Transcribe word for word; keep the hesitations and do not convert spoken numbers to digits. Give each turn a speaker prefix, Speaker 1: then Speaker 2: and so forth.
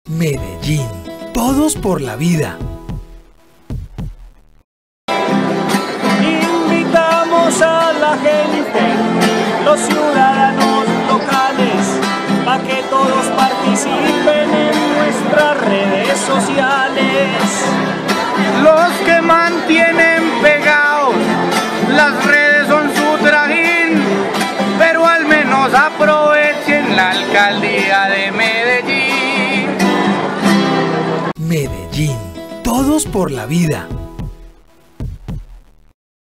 Speaker 1: Medellín, todos por la vida.
Speaker 2: Invitamos a la gente, los ciudadanos locales, para que todos participen en nuestras redes sociales.
Speaker 3: Los que mantienen pegados las redes son su trajín, pero al menos aprovechen la alcaldía de Medellín.
Speaker 1: Medellín, todos por la vida.